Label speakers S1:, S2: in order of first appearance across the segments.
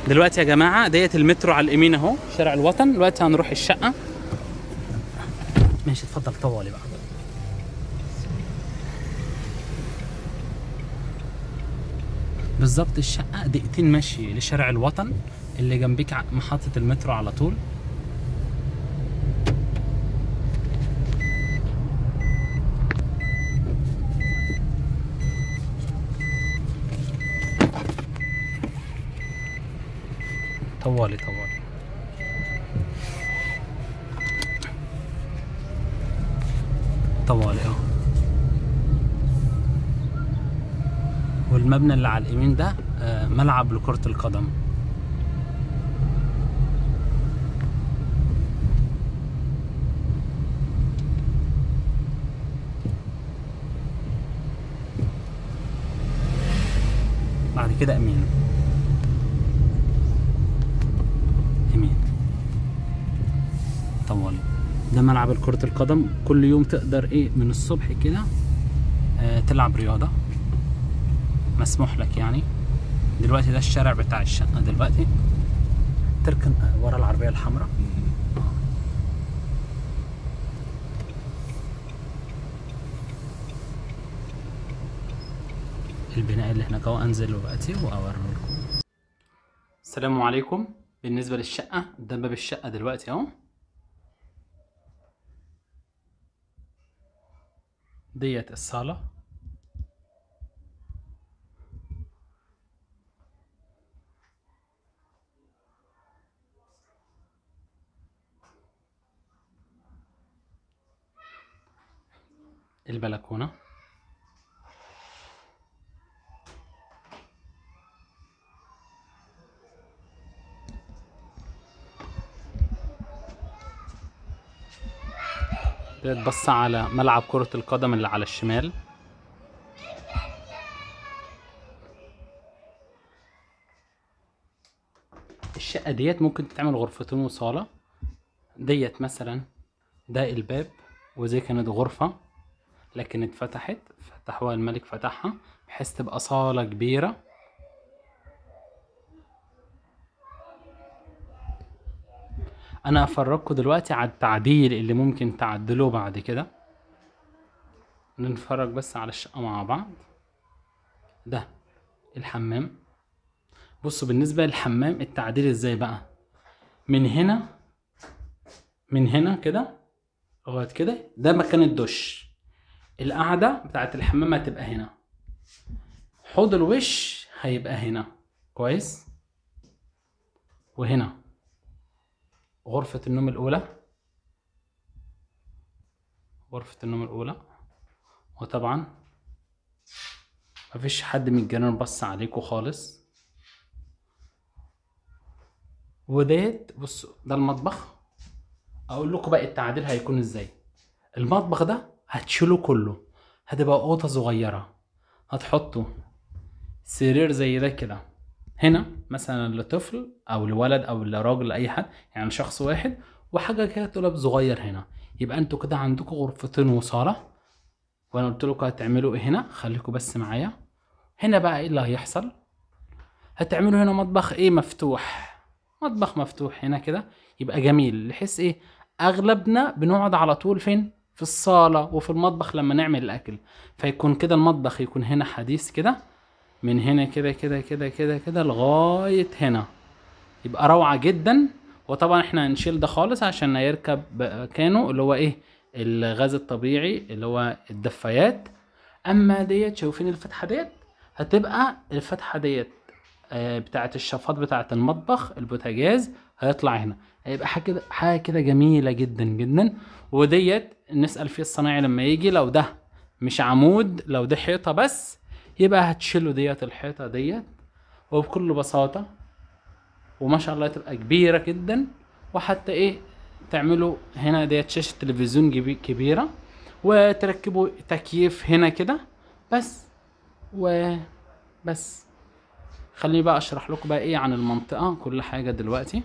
S1: دلوقتي يا جماعه ديت المترو على اليمين اهو، شارع الوطن. دلوقتي هنروح الشقه. ماشي اتفضل طوالي بقى. بالظبط الشقه دقيقتين مشي لشارع الوطن اللي جنبيك محطه المترو على طول. طوالي اهو. والمبنى اللي على اليمين ده ملعب لكرة القدم. بعد كده يمين طوالي. ده ملعب كرة القدم. كل يوم تقدر من الصبح كده تلعب رياضة، مسموح لك يعني. دلوقتي ده الشارع بتاع الشقة. دلوقتي تركن ورا العربية الحمراء. البناء اللي هناك اهو. انزل دلوقتي واوريه لكم. السلام عليكم. بالنسبة للشقة ده باب الشقة دلوقتي اهو. ديت الصالة. البلكونة. ديت بص على ملعب كرة القدم اللي على الشمال. الشقة ديت ممكن تتعمل غرفتين وصالة. ديت مثلا ده الباب، وزي كانت غرفة لكن اتفتحت، فتحوها الملك، فتحها بحيث تبقى صالة كبيرة. انا افرجكم دلوقتي على التعديل اللي ممكن تعدلوه بعد كده. نتفرج بس على الشقة مع بعض. ده الحمام. بصوا بالنسبة للحمام التعديل ازاي بقى. من هنا كده لغاية كده ده مكان الدش. القعدة بتاعت الحمام هتبقى هنا. حوض الوش هيبقى هنا كويس. وهنا غرفة النوم الأولى. وطبعا مفيش حد من الجيران بص عليكم خالص. وديت بصوا ده المطبخ. اقول لكم بقى التعديل هيكون ازاي. المطبخ ده هتشيله كله، هتبقى اوضه صغيره. هتحطوا سرير زي ده كده هنا مثلا لطفل او لولد او لراجل اي حد، يعني شخص واحد. وحاجه كده دولاب صغير هنا. يبقى انتوا كده عندكم غرفتين وصاله. وانا قلت لكم هتعملوا ايه هنا. خليكم بس معايا. هنا بقى ايه اللي هيحصل. هتعملوا هنا مطبخ مفتوح. مطبخ مفتوح هنا كده يبقى جميل. بحيث اغلبنا بنقعد على طول فين، في الصالة وفي المطبخ لما نعمل الاكل. فيكون كده المطبخ يكون هنا حديث كده، من هنا كده كده كده كده كده لغاية هنا. يبقى روعة جدا. وطبعا احنا هنشيل ده خالص عشان يركب مكانه اللي هو الغاز الطبيعي اللي هو الدفايات. اما ديت شايفين الفتحة ديت، هتبقى الفتحة ديت بتاعت الشفاط بتاعت المطبخ البوتاجاز. هيطلع هنا هيبقى حاجه كده جميله جدا جدا. وديت نسال فيه الصنايعي لما يجي، لو ده مش عمود، لو ده حيطه بس، يبقى هتشيلوا ديت الحيطه ديت وبكل بساطه. وما شاء الله تبقى كبيره جدا. وحتى تعملوا هنا ديت شاشه تلفزيون كبيره، وتركبوا تكييف هنا كده بس. خليني بقى اشرح لكم بقى عن المنطقة كل حاجة دلوقتي.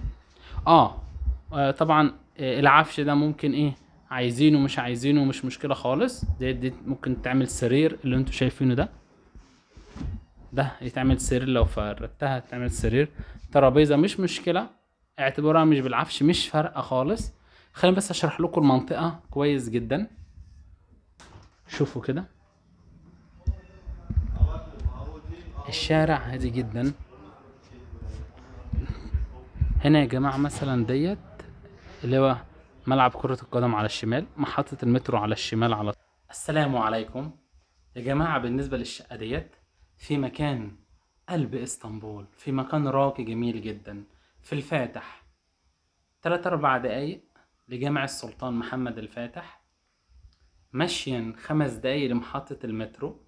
S1: طبعا العفش ده ممكن عايزينه مش عايزينه مش مشكلة خالص. دي ممكن تعمل سرير اللي انتوا شايفينه ده. ده يتعمل سرير، لو فردتها تعمل سرير. ترابيزة مش مشكلة، اعتبروها مش بالعفش، مش فارقة خالص. خليني بس اشرح لكم المنطقة كويس جدا. شوفوا كده الشارع هادي جدا. هنا يا جماعة مثلا ديت اللي هو ملعب كرة القدم على الشمال، محطة المترو على الشمال على طول. السلام عليكم يا جماعة. بالنسبة للشقة ديت في مكان قلب اسطنبول، في مكان راقي جميل جدا في الفاتح، 3-4 دقايق لجامع السلطان محمد الفاتح، مشيا 5 دقايق لمحطة المترو،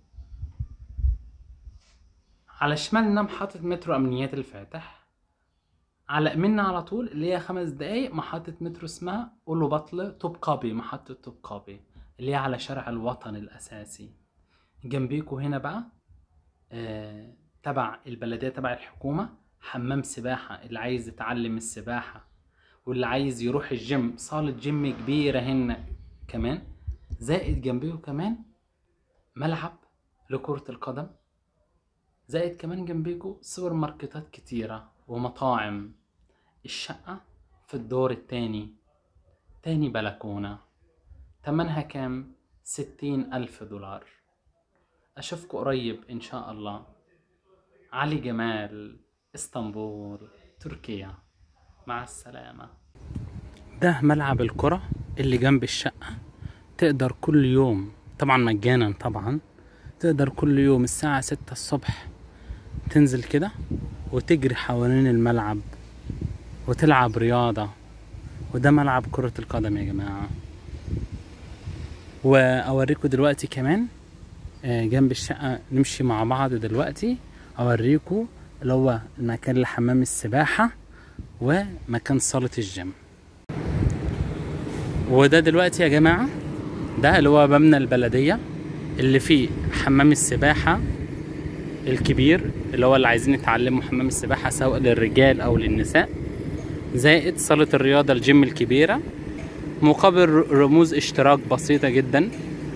S1: على شمالنا محطة مترو أمنيات الفاتح، على يمنا على طول اللي هي 5 دقايق محطة مترو اسمها أولو بطل توبقابي، محطة توبقابي اللي هي على شارع الوطن الأساسي. جنبيكوا هنا بقى تبع البلدية، تبع الحكومة، حمام سباحة اللي عايز يتعلم السباحة، واللي عايز يروح الجيم، صالة جيم كبيرة هنا كمان، زائد جنبيه كمان ملعب لكرة القدم، زائد كمان جنبيكوا سوبر ماركتات كتيرة ومطاعم. الشقة في الدور التاني، تاني بلكونة، تمنها كام؟ 60,000 دولار. أشوفكوا قريب إن شاء الله. علي جمال، اسطنبول، تركيا. مع السلامة. ده ملعب الكرة اللي جنب الشقة. تقدر كل يوم، طبعا مجانا طبعا، تقدر كل يوم الساعة 6 الصبح تنزل كده وتجري حوالين الملعب وتلعب رياضة. وده ملعب كرة القدم يا جماعة. وأوريكم دلوقتي كمان جنب الشقة، نمشي مع بعض دلوقتي أوريكم اللي هو المكان لحمام السباحة ومكان صالة الجيم. وده دلوقتي يا جماعة ده اللي هو مبنى البلدية اللي فيه حمام السباحة الكبير، اللي هو اللي عايزين يتعلموا حمام السباحة سواء للرجال أو للنساء، زائد صالة الرياضة الجيم الكبيرة، مقابل رموز اشتراك بسيطة جدا.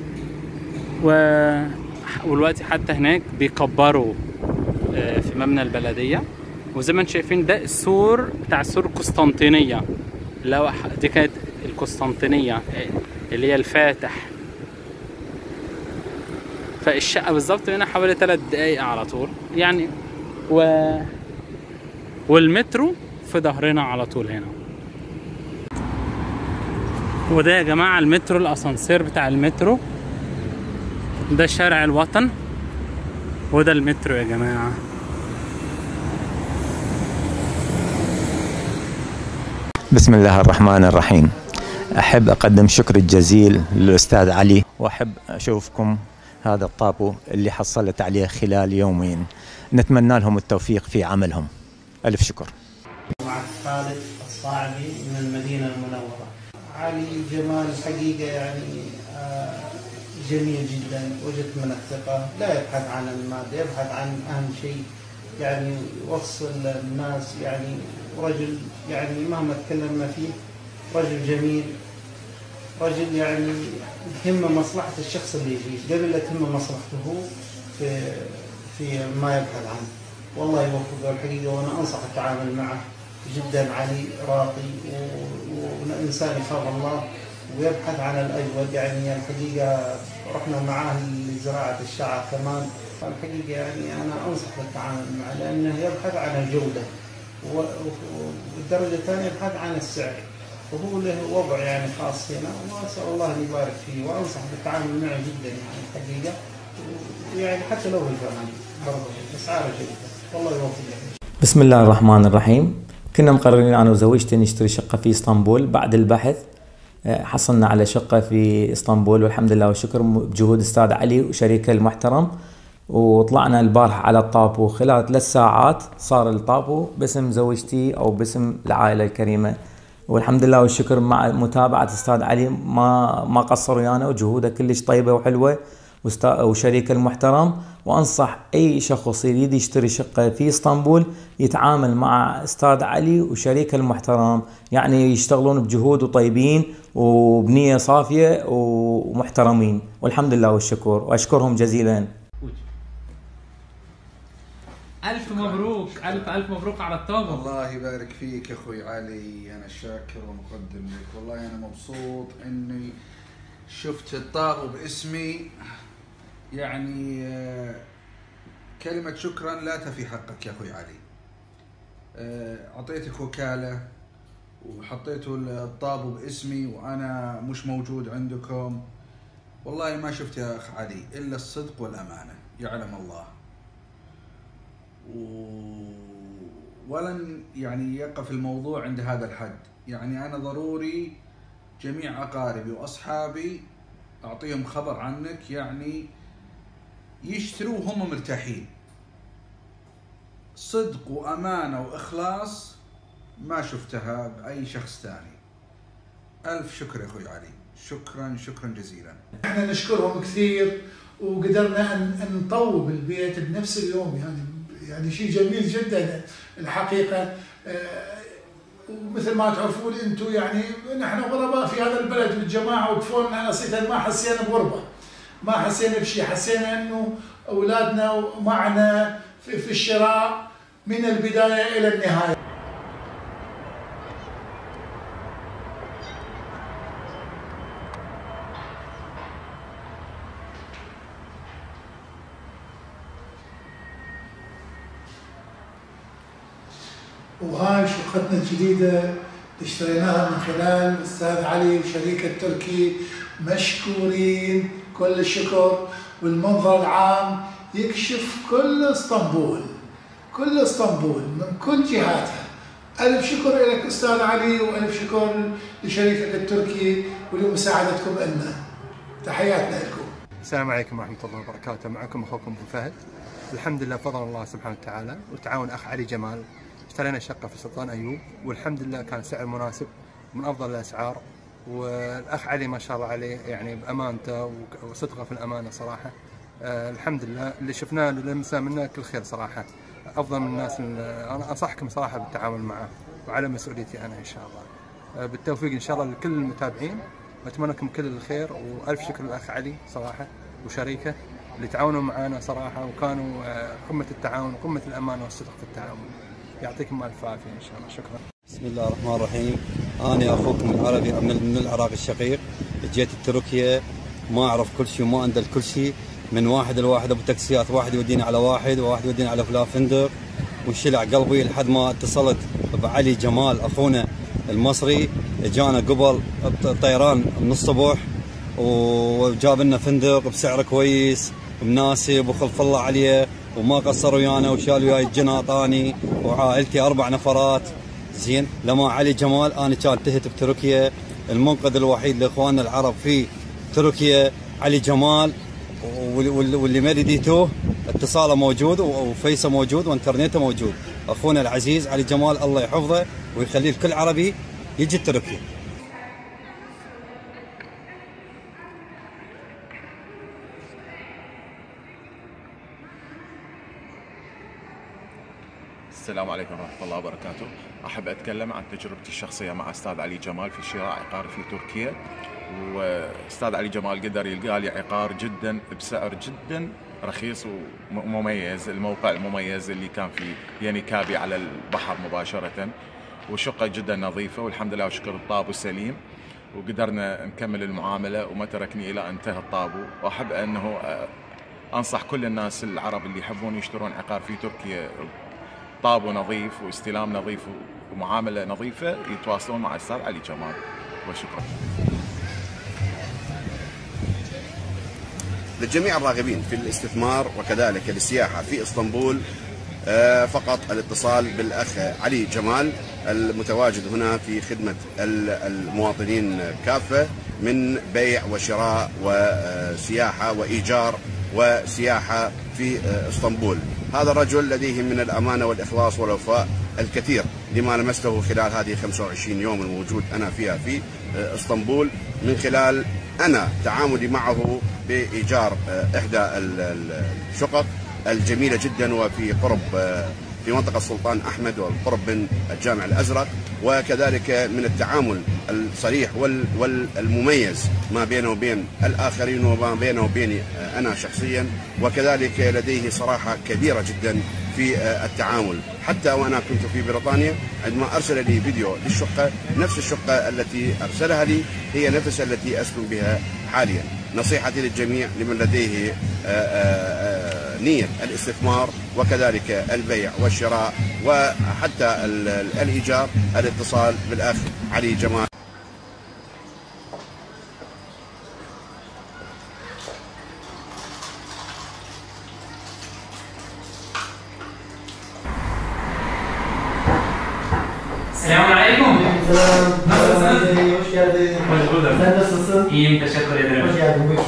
S1: والوقت حتى هناك بيكبروا في مبنى البلدية. وزي ما انتم شايفين ده السور بتاع سور القسطنطينية، اللي هو دي كانت القسطنطينية اللي هي الفاتح. فالشقة بالظبط هنا حوالي 3 دقايق على طول يعني. والمترو في ظهرنا على طول هنا. وده يا جماعة المترو، الأسانسير بتاع المترو. ده شارع الوطن وده المترو يا جماعة.
S2: بسم الله الرحمن الرحيم. أحب أقدم شكر الجزيل للأستاذ علي، وأحب أشوفكم هذا الطابو اللي حصلت عليه خلال يومين. نتمنى لهم التوفيق في عملهم. ألف شكر.
S3: مع خالد الصاعبي من المدينة المنورة. علي جمال الحقيقة يعني جميل جدا، وجدت من الثقة، لا يبحث عن المادة، يبحث عن أهم شيء يعني يوصل الناس. يعني رجل يعني مهما تكلمنا فيه رجل جميل، رجل يعني تهمه مصلحة الشخص اللي يجي قبل لا تهمه مصلحته هو في ما يبحث عنه. والله يوفقه الحقيقة، وأنا أنصح التعامل معه جدا. علي راقي وإنسان يخاف الله ويبحث عن الأجود. يعني الحقيقة رحنا معاه لزراعة الشعر كمان. الحقيقة يعني أنا أنصح بالتعامل معه لأنه يبحث عن الجودة، والدرجة الثانية يبحث عن السعر، وهو له وضع يعني خاص هنا، وأسأل الله أن يبارك فيه. وأنصح بالتعامل معه جدا يعني الحقيقة، يعني حتى لو في ثمن برضه أسعاره جيدة. والله يوفقك.
S4: بسم الله الرحمن الرحيم. كنا مقررين أنا وزوجتي نشتري شقة في اسطنبول. بعد البحث حصلنا على شقة في اسطنبول، والحمد لله والشكر بجهود أستاذ علي وشريكه المحترم. وطلعنا البارحة على الطابو، خلال 3 ساعات صار الطابو باسم زوجتي أو باسم العائلة الكريمة. والحمد لله والشكر مع متابعة أستاذ علي ما قصر ويانا، وجهوده كلش طيبة وحلوة، وشريك المحترم. وأنصح أي شخص يريد يشتري شقة في اسطنبول يتعامل مع أستاذ علي وشريك المحترم، يعني يشتغلون بجهود وطيبين وبنية صافية ومحترمين. والحمد لله والشكر، وأشكرهم جزيلا.
S1: الف مبروك، الف مبروك على الطابة.
S5: الله يبارك فيك يا اخوي علي، انا شاكر ومقدم لك. والله انا مبسوط اني شفت الطابو باسمي. يعني كلمة شكرا لا تفي حقك يا اخوي علي. اعطيتك وكالة وحطيتوا الطابو باسمي وانا مش موجود عندكم. والله ما شفت يا اخ علي الا الصدق والامانة، يعلم الله. ولن يعني يقف الموضوع عند هذا الحد. يعني أنا ضروري جميع أقاربي وأصحابي أعطيهم خبر عنك، يعني يشتروا وهم مرتاحين. صدق وأمانة وإخلاص ما شفتها بأي شخص ثاني. ألف شكر يا أخوي علي، شكرا شكرا جزيلا.
S6: احنا نشكرهم كثير، وقدرنا أن نطوب البيت بنفس اليوم. يعني شيء جميل جدا الحقيقة. ومثل ما تعرفون انتم، يعني نحن غرباء في هذا البلد والجماعة، وكفونا نصيحة ما حسينا بغربة، ما حسينا بشيء. حسينا انه اولادنا معنا في الشراء من البداية الى النهاية. وهاي شقتنا الجديدة اللي اشتريناها من خلال الأستاذ علي وشركة تركي. مشكورين كل الشكر. والمنظر العام يكشف كل اسطنبول، كل اسطنبول من كل جهاتها. ألف شكر لك أستاذ علي، وألف شكر لشركة التركي ولمساعدتكم لنا. تحياتنا لكم.
S7: السلام عليكم ورحمة الله وبركاته. معكم أخوكم أبو فهد. الحمد لله بفضل الله سبحانه وتعالى وتعاون أخ علي جمال اشترينا شقة في سلطان أيوب، والحمد لله كان سعر مناسب من أفضل الأسعار. والأخ علي ما شاء الله عليه يعني بأمانته وصدقه في الأمانة صراحة. الحمد لله اللي شفناه اللي لمسناه منه كل خير صراحة. أفضل من الناس. أنا أنصحكم صراحة بالتعامل معه وعلى مسؤوليتي أنا إن شاء الله. بالتوفيق إن شاء الله لكل المتابعين، وأتمنى لكم كل الخير. وألف شكر للأخ علي صراحة وشريكه اللي تعاونوا معنا صراحة، وكانوا قمة التعاون وقمة الأمانة والصدق في التعامل. يعطيكم الف عافيه ان شاء الله. شكرا.
S8: بسم الله الرحمن الرحيم. انا اخوكم العربي من العراق الشقيق. جيت تركيا ما اعرف كل شيء وما اندل كل شيء، من واحد لواحد ابو تاكسيات، واحد يوديني على واحد وواحد يوديني على فلان فندق، وانشلع قلبي لحد ما اتصلت بعلي جمال اخونا المصري. جانا قبل طيران من الصبح وجاب لنا فندق بسعر كويس مناسب وخلف الله عليه، وما قصروا ويانا وشال وياي الجناطاني وعائلتي 4 نفرات. زين لما علي جمال انا كان تهت بتركيا. المنقذ الوحيد لاخواننا العرب في تركيا علي جمال، واللي ما رديتوه اتصاله موجود وفيسه موجود وانترنته موجود. اخونا العزيز علي جمال الله يحفظه ويخليه لكل عربي يجي تركيا.
S9: السلام عليكم ورحمة الله وبركاته. أحب أتكلم عن تجربتي الشخصية مع أستاذ علي جمال في شراء عقار في تركيا. وأستاذ علي جمال قدر يلقى لي عقار جدا بسعر جدا رخيص ومميز. الموقع المميز اللي كان في ينيكابي على البحر مباشرة، وشقة جدا نظيفة والحمد لله وشكر الطابو سليم، وقدرنا نكمل المعاملة وما تركني إلى أن انتهى الطابو. وأحب أنه أنصح كل الناس العرب اللي يحبون يشترون عقار في تركيا طابو نظيف واستلام نظيف ومعاملة نظيفة يتواصلون مع الأستاذ علي جمال. وشكرا.
S10: للجميع الراغبين في الاستثمار وكذلك السياحة في اسطنبول، فقط الاتصال بالأخ علي جمال المتواجد هنا في خدمة المواطنين كافة من بيع وشراء وسياحة وإيجار وسياحة في اسطنبول. هذا الرجل لديه من الأمانة والإخلاص والوفاء الكثير لما لمسته خلال هذه 25 يوم الموجود أنا فيها في اسطنبول، من خلال أنا تعاملي معه بإيجار إحدى الشقق الجميلة جدا وفي قرب في منطقة السلطان أحمد والقرب من الجامع الأزرق، وكذلك من التعامل الصريح والمميز ما بينه وبين الآخرين وما بينه وبيني أنا شخصيا، وكذلك لديه صراحة كبيرة جدا في التعامل. حتى وأنا كنت في بريطانيا عندما أرسل لي فيديو للشقة، نفس الشقة التي أرسلها لي هي نفس التي أسكن بها حاليا. نصيحتي للجميع لمن لديه نية الاستثمار وكذلك البيع والشراء وحتى الإيجار، الاتصال بالأخ علي جمال.
S1: السلام عليكم.
S11: Selam. Hoş geldin.
S1: Hoş bulduk.
S11: Sen nasılsın?
S1: İyiyim, teşekkür ederim.
S11: Hoş geldin. Buyur.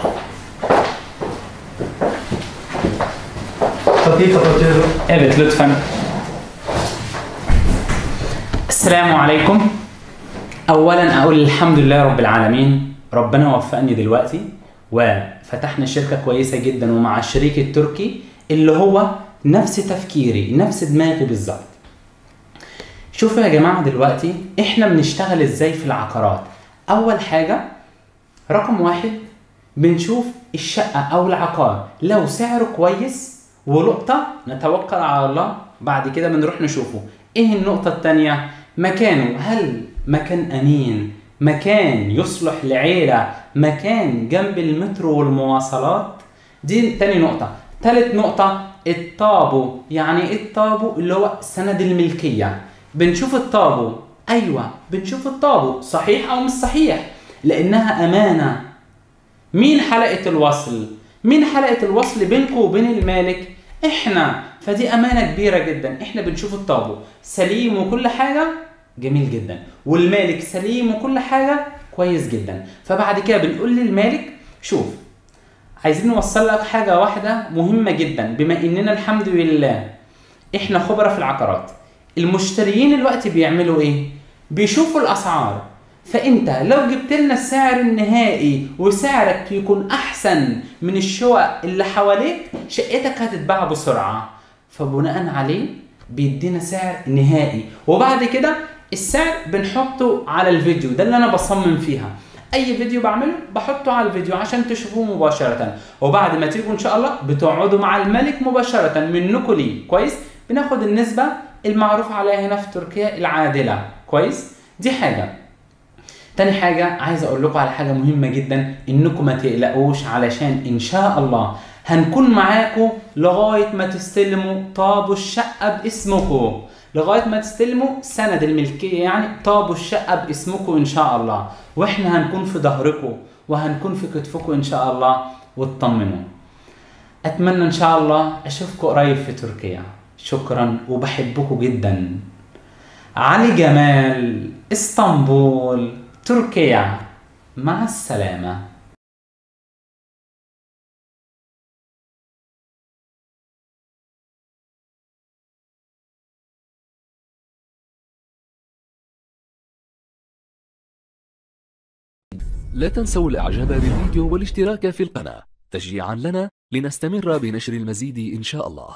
S11: Kapıyı kapatıyorum.
S1: Evet, lütfen. السلام عليكم. أولا أقول الحمد لله رب العالمين. ربنا وفقني دلوقتي وفتحنا شركة كويسة جدا ومع الشريك التركي اللي هو نفس تفكيري، نفس دماغي بالظبط. شوفوا يا جماعة دلوقتي احنا بنشتغل ازاي في العقارات. اول حاجة رقم واحد بنشوف الشقة او العقار لو سعره كويس ولقطة نتوكل على الله، بعد كده بنروح نشوفه ايه النقطة التانية، مكانه، هل مكان امين، مكان يصلح لعيلة، مكان جنب المترو والمواصلات. دي تاني نقطة. تالت نقطة الطابو. يعني ايه الطابو؟ اللي هو سند الملكية. بنشوف الطابو، ايوه بنشوف الطابو صحيح او مش صحيح لانها امانه. مين حلقه الوصل؟ مين حلقه الوصل بينكم وبين المالك؟ احنا. فدي امانه كبيره جدا. احنا بنشوف الطابو سليم وكل حاجه جميل جدا، والمالك سليم وكل حاجه كويس جدا. فبعد كده بنقول للمالك شوف عايزين نوصل لك حاجه واحده مهمه جدا، بما اننا الحمد لله احنا خبره في العقارات. المشتريين الوقت بيعملوا ايه؟ بيشوفوا الاسعار. فانت لو جبت لنا السعر النهائي وسعرك يكون احسن من الشقق اللي حواليك، شقتك هتتباع بسرعه. فبناء عليه بيدينا سعر نهائي، وبعد كده السعر بنحطه على الفيديو. ده اللي انا بصمم فيها. اي فيديو بعمله بحطه على الفيديو عشان تشوفوه مباشره، وبعد ما تيجوا ان شاء الله بتقعدوا مع الملك مباشره منكم ليه. كويس؟ بناخد النسبه المعروف عليها هنا في تركيا العادلة. كويس؟ دي حاجة. تاني حاجة عايز اقول لكم على حاجة مهمة جدا، انكم ما تقلقوش علشان ان شاء الله هنكون معاكم لغاية ما تستلموا طابو الشقة باسمكم، لغاية ما تستلموا سند الملكية، يعني طابو الشقة باسمكم ان شاء الله، واحنا هنكون في ظهركم وهنكون في كتفكم ان شاء الله، واطمنوا. اتمنى ان شاء الله اشوفكم قريب في تركيا. شكرا وبحبكم جدا. علي جمال، اسطنبول، تركيا. مع السلامة.
S12: لا تنسوا الاعجاب بالفيديو والاشتراك في القناة تشجيعا لنا لنستمر بنشر المزيد إن شاء الله.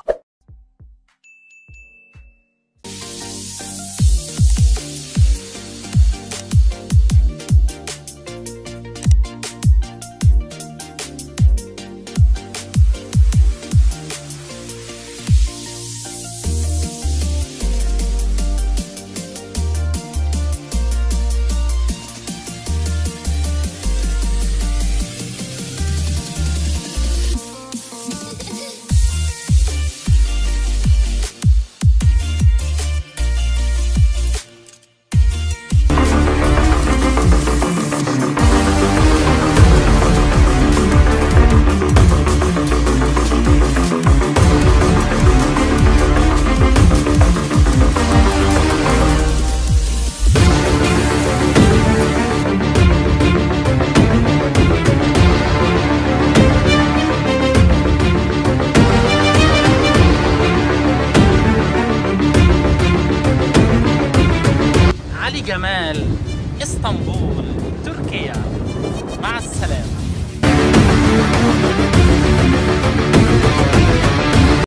S1: جمال، اسطنبول، تركيا. مع السلامة.